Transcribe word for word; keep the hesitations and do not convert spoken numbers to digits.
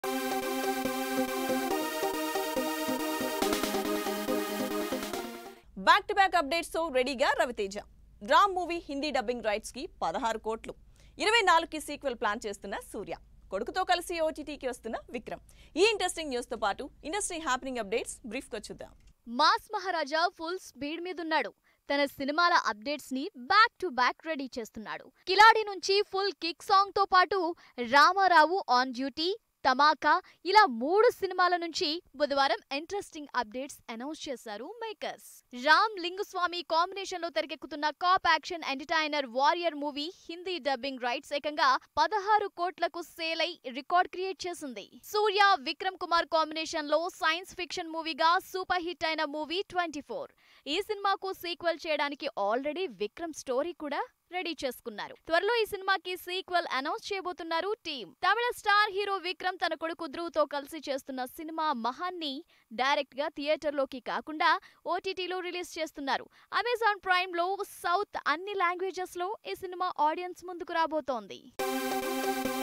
Back to back updates తో రెడీగా Ravi Teja. Ram movie Hindi dubbing rights కి పదహారు కోట్లు, ఇరవై నాలుగు కి సీక్వెల్ ప్లాన్ చేస్తున్న సూర్య, కొడుకుతో కలిసి ఓటీటీకి వస్తున్న విక్రమ్. ఈ ఇంట్రెస్టింగ్ న్యూస్ తో పాటు ఇండస్ట్రీ హ్యాపెనింగ్ అప్డేట్స్ బ్రీఫ్ గా చూద్దాం. మాస్ మహారాజా ఫుల్ స్పీడ్ మీదున్నాడు. తన సినిమాల అప్డేట్స్ ని బ్యాక్ టు బ్యాక్ రెడీ చేస్తున్నాడు. కిలాడి నుంచి ఫుల్ కిక్ సాంగ్ తో పాటు రామారావు ఆన్ డ్యూటీ, తమాకా ఇలా మూడు సినిమాల నుంచి బుధవారం ఇంట్రెస్టింగ్ అప్డేట్స్ అనౌన్స్ చేశారు మేకర్స్. రామ్ లింగుస్వామి కాంబినేషన్ లో తెరకెక్కుతున్న cop action entertainer warrior movie Hindi dubbing rights ఏకంగా పదహారు కోట్లకు సేల్ అయి రికార్డ్ క్రియేట్ చేసింది. సూర్య విక్రమ్ కుమార్ కాంబినేషన్ లో సైన్స్ ఫిక్షన్ మూవీగా సూపర్ హిట్ అయిన మూవీ ట్వంటీ ఫోర్. ఈ సినిమాకు సీక్వెల్ చేయడానికి ఆల్రెడీ విక్రమ్ స్టోరీ కూడా రెడీ చేసుకున్నారు. త్వరలో ఈ సినిమాకి సీక్వెల్ అనౌన్స్ చేయబోతున్నారు టీం. తమిళ స్టార్ హీరో విక్రమ్ తన కొడుకు ధ్రువ్ తో కలిసి చేస్తున్న సినిమా మహాన్ ని డైరెక్ట్ గా థియేటర్ లోకి కాకుండా ఓటీటీలో రిలీజ్ చేస్తున్నారు. అమెజాన్ ప్రైమ్ లో సౌత్ అన్ని లాంగ్వేజెస్ లో ఈ సినిమా ఆడియన్స్ ముందుకు రాబోతోంది.